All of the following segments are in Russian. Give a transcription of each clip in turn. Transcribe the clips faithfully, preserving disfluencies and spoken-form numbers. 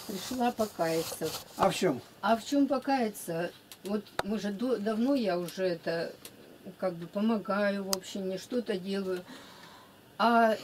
Пришла покаяться. А в чем? А в чем покаяться? Вот мы же до, давно я уже это как бы помогаю в общине, что-то делаю. А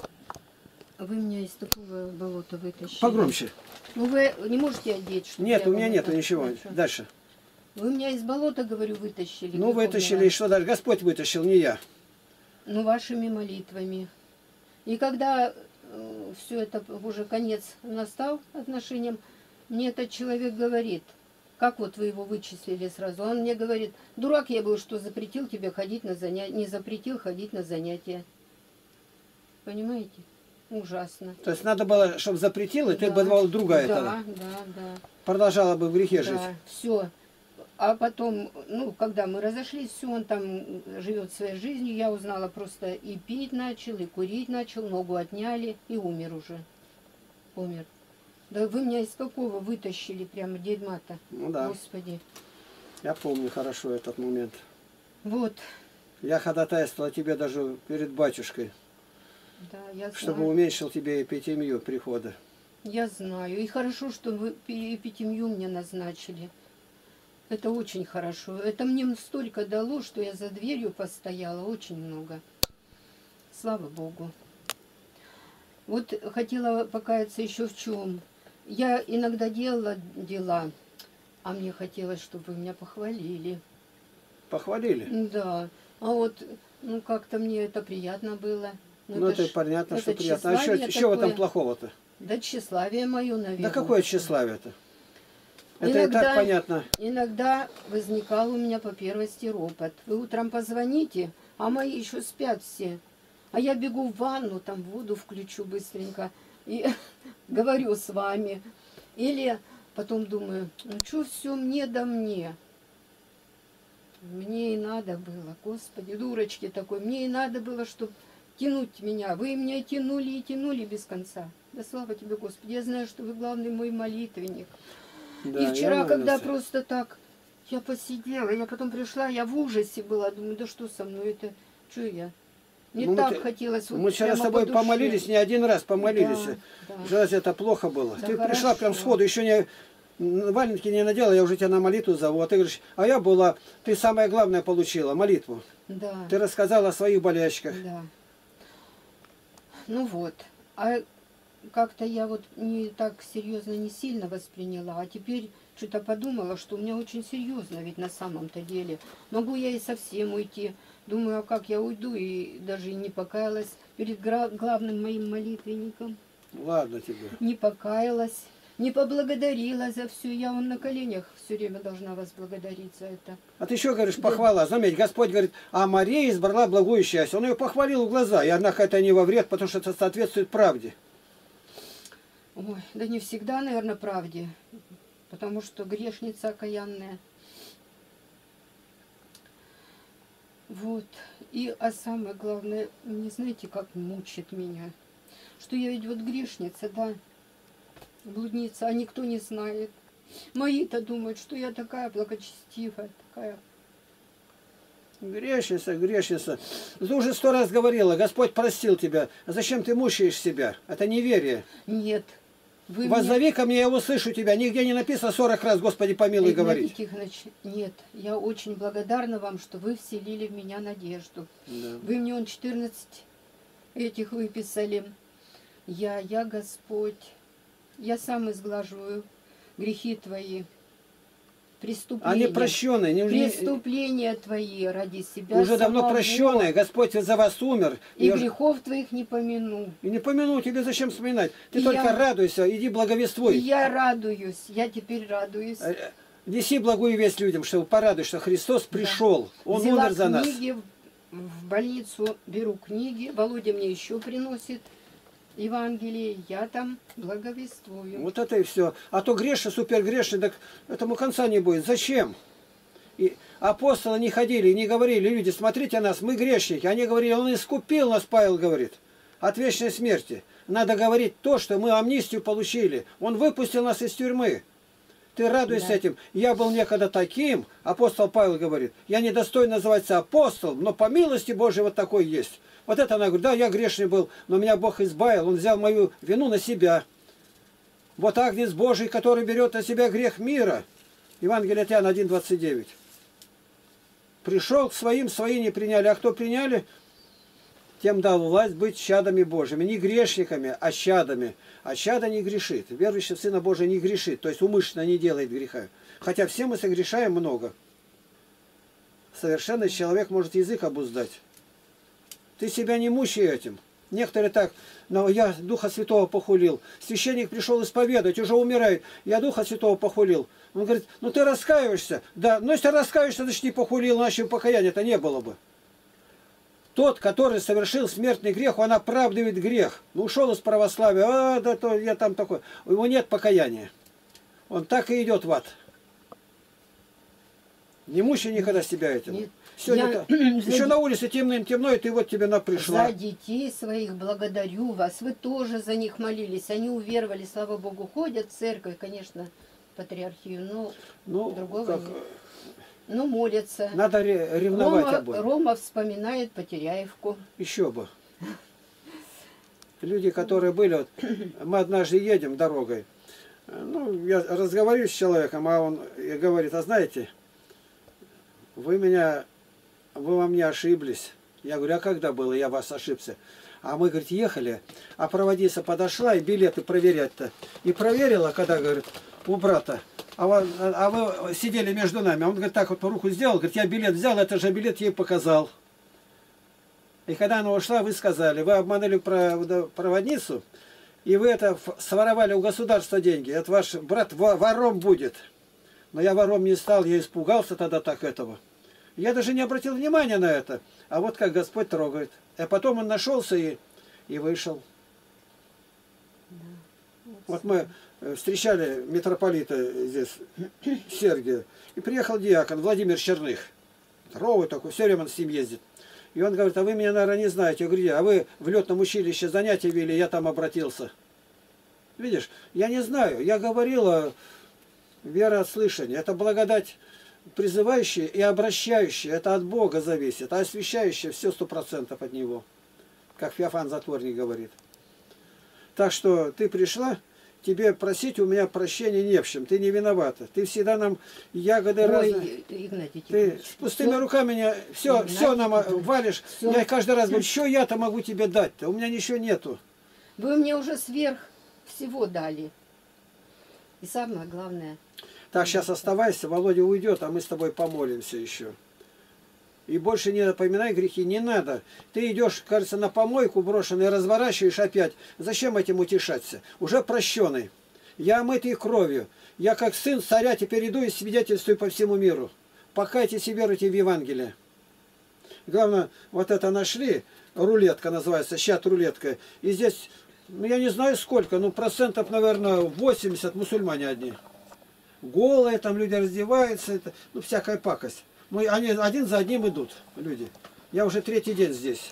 вы меня из такого болота вытащили. Погромче. Ну вы не можете одеть, что Нет, у меня нету ничего. Хорошо. Дальше. Вы меня из болота, говорю, вытащили. Ну, вытащили, и что дальше? Господь вытащил, не я. Ну, вашими молитвами. И когда э, все это уже конец настал отношениям, мне этот человек говорит, как вот вы его вычислили сразу? Он мне говорит, дурак я был, что запретил тебе ходить на занятия, не запретил ходить на занятия. Понимаете? Ужасно. То есть надо было, чтобы запретил, и да. ты бы давал другая да, тогда. Да, да. Продолжала бы в грехе да, жить. Все. А потом, ну, когда мы разошлись, все, он там живет своей жизнью, я узнала, просто и пить начал, и курить начал, ногу отняли, и умер уже. Умер. Да вы меня из какого вытащили прямо дерьма-то? Ну да. Господи. Я помню хорошо этот момент. Вот. Я ходатайствовал тебе даже перед батюшкой, Да, я знаю. чтобы уменьшил тебе эпитемию прихода. Я знаю. И хорошо, что вы эпитемию мне назначили. Это очень хорошо. Это мне столько дало, что я за дверью постояла. Очень много. Слава Богу. Вот хотела покаяться еще в чем. Я иногда делала дела, а мне хотелось, чтобы вы меня похвалили. Похвалили? Да. А вот, ну как-то мне это приятно было. Ну, ну это, это понятно, это что приятно. А что, что в этом плохого-то? Да тщеславие мое, наверное. Да какое тщеславие-то? Это иногда, и так понятно. Иногда возникал у меня по первости ропот. Вы утром позвоните, а мои еще спят все. А я бегу в ванну, там воду включу быстренько и говорю с вами. Или потом думаю, ну что все мне да мне? Мне и надо было, Господи, дурочки такой, мне и надо было, чтобы тянуть меня. Вы меня тянули и тянули без конца. Да слава тебе, Господи, я знаю, что вы главный мой молитвенник. Да, и вчера, когда это... просто так, я посидела, я потом пришла, я в ужасе была, думаю, да что со мной, это, что я? Мне ну, так мы, хотелось. Вот мы вчера с тобой по помолились, не один раз помолились. Да, да. Разве это плохо было? Да, ты хорошо. Пришла прям сходу, еще не валенки не надела, я уже тебя на молитву зову. А ты говоришь, а я была, ты самое главное получила, молитву. Да. Ты рассказала о своих болячках. Да. Ну вот. А как-то я вот не так серьезно, не сильно восприняла, а теперь что-то подумала, что у меня очень серьезно, ведь на самом-то деле. Могу я и совсем уйти. Думаю, а как я уйду, и даже и не покаялась перед главным моим молитвенником. Ладно тебе. Не покаялась, не поблагодарила за все. Я вон на коленях все время должна вас благодарить за это. А ты еще говоришь, похвала. Заметь, Господь говорит, а Мария избрала благое счастье. Он ее похвалил в глаза, и однако это не во вред, потому что это соответствует правде. Ой, да не всегда, наверное, правде, потому что грешница окаянная. Вот. И, а самое главное, не знаете, как мучит меня, что я ведь вот грешница, да, блудница, а никто не знает. Мои-то думают, что я такая благочестивая, такая. Грешница, грешница. Ты уже сто раз говорила, Господь простил тебя. А зачем ты мучаешь себя? Это неверие. Нет. Вы Воззови мне... ко мне, я услышу тебя. Нигде не написано сорок раз, Господи, помилуй, говорить. Тихонович, нет, я очень благодарна вам, что вы вселили в меня надежду. Да. Вы мне он четырнадцать этих выписали. Я, я Господь, я сам изглаживаю грехи твои. Преступления. Они прощенные. Не, Преступления твои ради себя. Уже давно прощенные. Господь за вас умер. И, и грехов уже... твоих не помяну. И не помяну. Тебе зачем вспоминать? Ты и только я... радуйся. Иди благовествуй. И я радуюсь. Я теперь радуюсь. Неси благую весть людям, чтобы порадуй, что Христос пришел. Да. Он Взяла умер за нас. Книги в больницу, беру книги. Володя мне еще приносит Евангелие, я там благовествую. Вот это и все. А то грешный, супергрешный, так этому конца не будет. Зачем? И апостолы не ходили, не говорили, люди, смотрите на нас, мы грешники. Они говорили, он искупил нас, Павел говорит, от вечной смерти. Надо говорить то, что мы амнистию получили. Он выпустил нас из тюрьмы. Ты радуйся да. этим. Я был некогда таким, апостол Павел говорит, я недостоин называться апостолом, но по милости Божией вот такой есть. Вот это она говорит, да, я грешный был, но меня Бог избавил, Он взял мою вину на себя. Вот Агнец Божий, который берет на себя грех мира. Евангелие от Иоанна один двадцать девять. Пришел к своим, свои не приняли. А кто приняли, тем дал власть быть чадами Божьими. Не грешниками, а чадами. А чада не грешит. Верующий в Сына Божия не грешит. То есть умышленно не делает греха. Хотя все мы согрешаем много. Совершенный человек может язык обуздать. Ты себя не мучай этим. Некоторые так, но я Духа Святого похулил. Священник пришел исповедовать, уже умирает. Я Духа Святого похулил. Он говорит, ну ты раскаиваешься? Да, ну если раскаиваешься, значит не похулил, иначе покаяния-то не было бы. Тот, который совершил смертный грех, он оправдывает грех. Ну, ушел из православия, а, да, то я там такой. У него нет покаяния. Он так и идет в ад. Не мучай никогда себя этим. Нет. Сегодня Я... еще на улице темным темно, и ты вот тебе на пришла. За детей своих благодарю вас. Вы тоже за них молились. Они уверовали, слава Богу, ходят в церковь, конечно, патриархию, но ну, другого как... нет. Ну, молятся. Надо ревновать Рома, обоим. Рома вспоминает Потеряевку. Еще бы. Люди, которые были, вот, мы однажды едем дорогой, ну, я разговариваю с человеком, а он говорит, а знаете, вы меня, вы во мне ошиблись. Я говорю, а когда было, я вас ошибся? А мы, говорит, ехали, а проводница подошла и билеты проверять-то. И проверила, когда, говорит, у брата. А вы, а вы сидели между нами. Он, говорит, так вот по руку сделал, говорит, я билет взял, это же билет ей показал. И когда она ушла, вы сказали, вы обманули проводницу, и вы это своровали у государства деньги. Это ваш брат вором будет. Но я вором не стал, я испугался тогда так этого. Я даже не обратил внимания на это. А вот как Господь трогает. А потом он нашелся и, и вышел. Да. Вот мы встречали митрополита здесь, Сергия, и приехал диакон Владимир Черных. Здоровый такой, все время он с ним ездит. И он говорит, а вы меня, наверное, не знаете. Я говорю, а вы в летном училище занятия вели, я там обратился. Видишь, я не знаю, я говорила, вера от слышания. Это благодать призывающая и обращающая. Это от Бога зависит. А освящающая все сто процентов от Него. Как Феофан Затворник говорит. Так что ты пришла, тебе просить у меня прощения не в чем. Ты не виновата. Ты всегда нам ягоды Ой, разные. Игнатий Ты с пустыми все, руками не, все, Игнатий, все нам да. валишь. Все. Я каждый раз говорю, что я-то могу тебе дать-то? У меня ничего нету. Вы мне уже сверх всего дали. И самое главное. Так, сейчас оставайся, Володя уйдет, а мы с тобой помолимся еще. И больше не напоминай грехи, не надо. Ты идешь, кажется, на помойку брошенный, разворачиваешь опять. Зачем этим утешаться? Уже прощенный. Я омытый кровью. Я как сын царя теперь иду и свидетельствую по всему миру. Покайтесь и веруйте в Евангелие. Главное, вот это нашли, рулетка называется, щат-рулетка. И здесь, ну я не знаю сколько, ну процентов, наверное, восемьдесят мусульмане одни. Голые, там люди раздеваются, это, ну всякая пакость. Ну, они один за одним идут, люди. Я уже третий день здесь.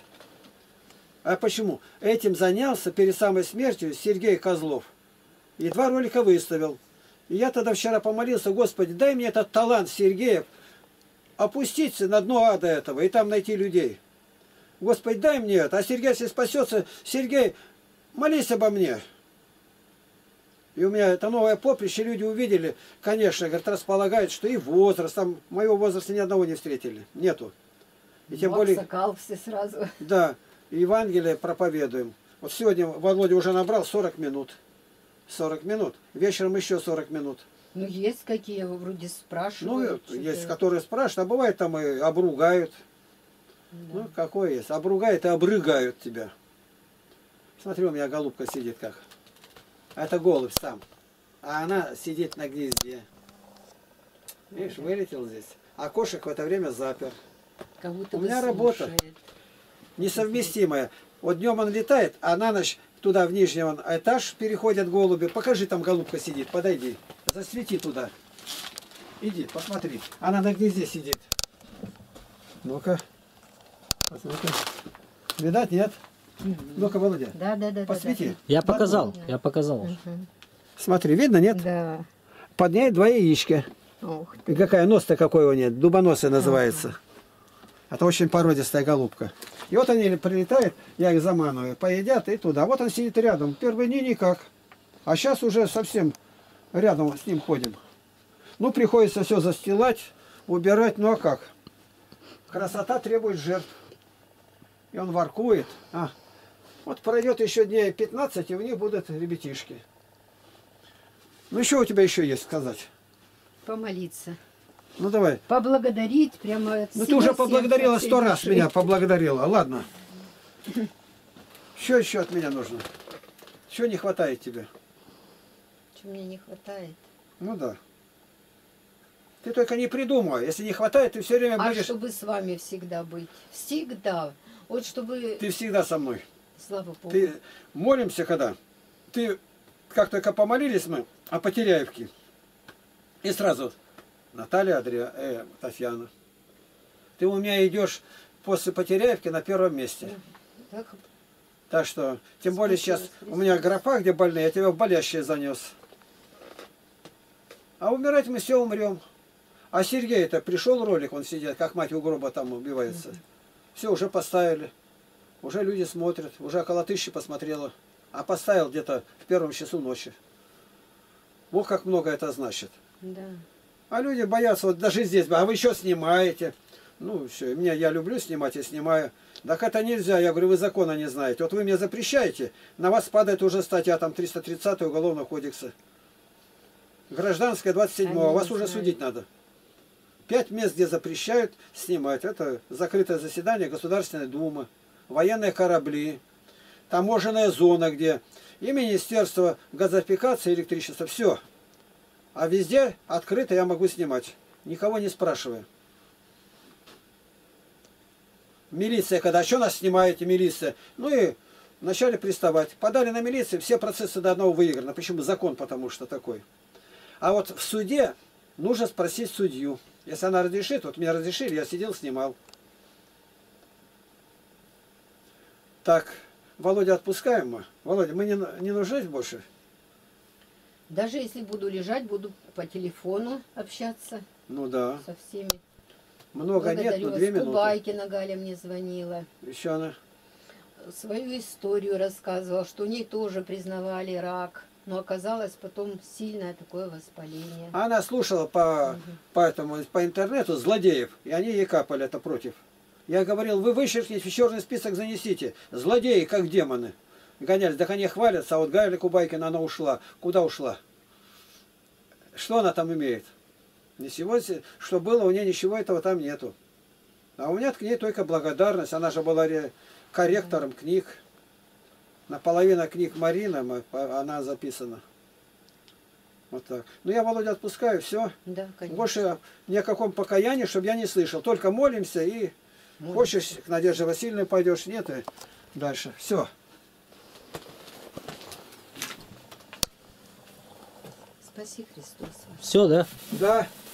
А почему? Этим занялся перед самой смертью Сергей Козлов. И два ролика выставил. И я тогда вчера помолился, Господи, дай мне этот талант Сергеев опуститься на дно ада этого и там найти людей. Господи, дай мне это. А Сергей, если спасется, Сергей, молись обо мне. И у меня это новое поприще, люди увидели, конечно, говорят, располагают, что и возраст, там моего возраста ни одного не встретили, нету. И тем более, Сокал все сразу. да, Евангелие проповедуем. Вот сегодня Володя уже набрал сорок минут. сорок минут. Вечером еще сорок минут. Ну, есть какие, вроде Ну, спрашивают. есть, которые спрашивают, а бывает там и обругают. Да. Ну, какое есть. Обругают и обрыгают тебя. Смотри, у меня голубка сидит как. Это голубь сам. А она сидит на гнезде. Видишь, вылетел здесь. А кошек в это время запер. Как будто У бы меня работа. слушает. Несовместимая. Вот днем он летает, а на ночь туда в нижний он этаж переходят голуби. Покажи, там голубка сидит. Подойди. Засвети туда. Иди, посмотри. Она на гнезде сидит. Ну-ка. Посмотри. Видать, нет? Ну-ка, Володя. Да, да, да. Посвети. Да, Я показал, я показал. да. Мгм. Смотри, видно, нет? Да. Под ней два яичка. Ох, И какая нос-то какой у нее, дубоносая называется. Это очень породистая голубка. И вот они прилетают, я их заманываю, поедят и туда. Вот он сидит рядом. Первый дни никак. А сейчас уже совсем рядом с ним ходим. Ну, приходится все застилать, убирать. Ну, а как? Красота требует жертв. И он воркует. А, вот пройдет еще дней пятнадцать, и у них будут ребятишки. Ну, еще у тебя еще есть сказать? Помолиться. Ну, давай. Поблагодарить прямо от Ну, ты всего уже сердца, поблагодарила всей сто раз души. меня, поблагодарила. Ладно. Что еще от меня нужно? Чего не хватает тебе? Чего мне не хватает? Ну, да. Ты только не придумай. Если не хватает, ты все время А будешь... чтобы с вами всегда быть. Всегда. Вот чтобы... Ты всегда со мной. Слава Богу. Ты молимся когда? Ты, как только помолились мы о Потеряевке, и сразу Наталья, Адриа, э, Татьяна. Ты у меня идешь после Потеряевки на первом месте. Так, Так что, тем более Спасибо, сейчас Христос. у меня графа, где больные, я тебя в болящие занес. А умирать мы все умрем. А Сергей-то пришел ролик, он сидит, как мать у гроба там убивается. Все, уже поставили. Уже люди смотрят. Уже около тысячи посмотрело. А поставил где-то в первом часу ночи. Вот как много это значит. да. А люди боятся, вот даже здесь, а вы еще снимаете. Ну, все, меня, я люблю снимать, я снимаю. Так это нельзя, я говорю, вы закона не знаете. Вот вы мне запрещаете, на вас падает уже статья там триста тридцатая Уголовного кодекса. Гражданская двадцать седьмая, Они вас не уже знают. судить надо. Пять мест, где запрещают снимать. Это закрытое заседание Государственной Думы, военные корабли, таможенная зона, где и Министерство газификации, электричества, все. А везде открыто я могу снимать, никого не спрашивая. Милиция, когда, а что нас снимаете, милиция? Ну и вначале приставать. Подали на милицию, все процессы до одного выиграны. Почему? Закон потому что такой. А вот в суде нужно спросить судью. Если она разрешит, вот меня разрешили, я сидел, снимал. Так, Володя, отпускаем мы. Володя, мы не, не нужны больше? Даже если буду лежать, буду по телефону общаться Ну да. со всеми. Много нет, Благодарю но вас. две минуты. Кубайкина Галя мне звонила. Еще она. Свою историю рассказывала, что у ней тоже признавали рак. Но оказалось потом сильное такое воспаление. Она слушала по, по, этому, по интернету злодеев, и они ей капали это против. Я говорил, вы вычеркните, в черный список занесите. Злодеи, как демоны. Гонялись, так они хвалятся, а вот Галя Кубайкина, она ушла. Куда ушла? Что она там имеет? Ничего, что было, у нее ничего этого там нету. А у меня к ней только благодарность. Она же была корректором книг. Наполовину книг Марина, она записана. Вот так. Ну я, Володя, отпускаю, все. Да, конечно. Больше ни о каком покаянии, чтобы я не слышал. Только молимся и Молимся. хочешь к Надежде Васильевне пойдешь, нет, и дальше. Все. Спаси Христос. Все, да? Да.